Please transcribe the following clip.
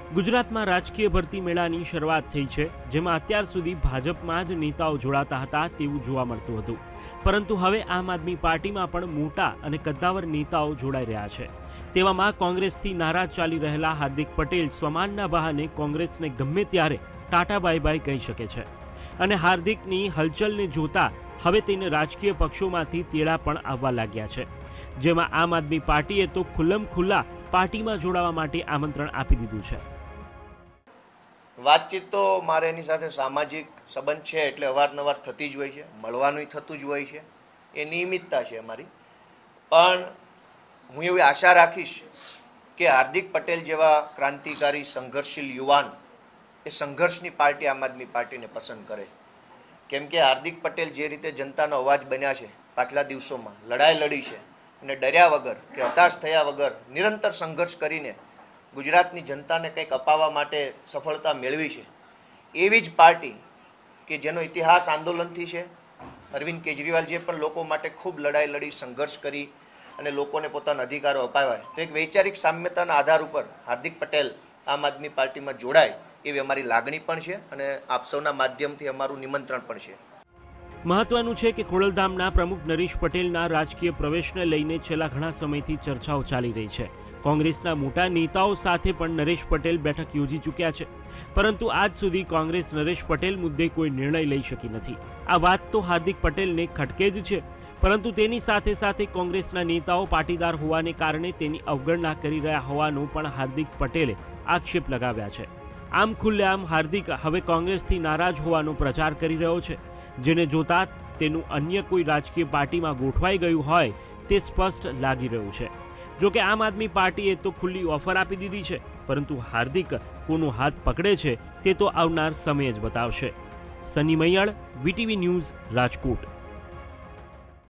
ગુજરાતમાં રાજકીય ભરતી મેળાની શરૂઆત થઈ છે, જેમાં અત્યાર સુધી ભાજપમાં જ નેતાઓ જોડાતા હતા તેવું જોવા મળતું હતું, પરંતુ હવે આમ આદમી પાર્ટીમાં પણ મોટા અને કદ્દાવર નેતાઓ જોડાઈ રહ્યા છે। તેવામાં કોંગ્રેસથી નારાજ ચાલી રહેલા હાર્દિક પટેલ સ્વમાનના બહાને કોંગ્રેસને ગમે ત્યારે ટાટા બાય બાય કહી શકે છે અને હાર્દિકની હલચલને જોતા હવે તેને રાજકીય પક્ષોમાંથી તેડા પણ આવવા લાગ્યા છે, જેમાં આમ આદમી પાર્ટીએ તો ખુલ્લમખુલ્લા પાર્ટીમાં જોડાવા માટે આમંત્રણ આપી દીધું છે। વાતચીત તો મારે એની સાથે સામાજિક સંબંધ છે એટલે અવારનવાર થતી જ હોય છે, મળવાનું થતું જ હોય છે, એ નિયમિતતા છે અમારી। પણ હું એવી આશા રાખીશ કે હાર્દિક પટેલ જેવા ક્રાંતિકારી સંઘર્ષશીલ યુવાન એ સંઘર્ષની પાર્ટી આમ આદમી પાર્ટીને પસંદ કરે, કેમ કે હાર્દિક પટેલ જે રીતે જનતાનો અવાજ બન્યા છે, પાછલા દિવસોમાં લડાઈ લડી છે અને ડર્યા વગર કે હતાશ થયા વગર નિરંતર સંઘર્ષ કરીને ગુજરાતની જનતાને કંઈક અપાવવા માટે સફળતા મેળવી છે, એવી જ પાર્ટી કે જેનો ઇતિહાસ આંદોલનથી છે। અરવિંદ કેજરીવાલજીએ પણ લોકો માટે ખૂબ લડાઈ લડી, સંઘર્ષ કરી અને લોકોને પોતાના અધિકારો અપાવ્યા, તો એક વૈચારિક સામ્યતાના આધાર ઉપર હાર્દિક પટેલ આમ આદમી પાર્ટીમાં જોડાય એવી અમારી લાગણી પણ છે અને આપ સૌના માધ્યમથી અમારું નિમંત્રણ પણ છે। મહત્વનું છે કે ખોડલધામના પ્રમુખ નરેશ પટેલના રાજકીય પ્રવેશને લઈને છેલ્લા ઘણા સમયથી ચર્ચાઓ ચાલી રહી છે। કોંગ્રેસના મોટા નેતાઓ સાથે પણ નરેશ પટેલ બેઠક યોજી ચૂક્યા છે, પરંતુ આજ સુધી કોંગ્રેસ નરેશ પટેલ મુદ્દે કોઈ નિર્ણય લઈ શકી નથી। આ વાત તો હાર્દિક પટેલને ખટકે જ છે, પરંતુ તેની સાથે સાથે કોંગ્રેસના નેતાઓ પાટીદાર હોવાને કારણે તેની અવગણના કરી રહ્યા હોવાનો પણ હાર્દિક પટેલે આક્ષેપ લગાવ્યા છે। આમ ખુલ્લેઆમ હાર્દિક હવે કોંગ્રેસથી નારાજ હોવાનો પ્રચાર કરી રહ્યો છે, જેને જોતા તેનું અન્ય કોઈ રાજકીય પાર્ટીમાં ગોઠવાઈ ગયું હોય તે સ્પષ્ટ લાગી રહ્યું છે। જો કે આમ આદમી પાર્ટીએ તો ખુલ્લી ઓફર આપી દીધી છે, પરંતુ હાર્દિક કોનો હાથ પકડે છે તે તો આવનાર સમય જ બતાવશે। Sunny Maiyal, VTV news, Rajkot.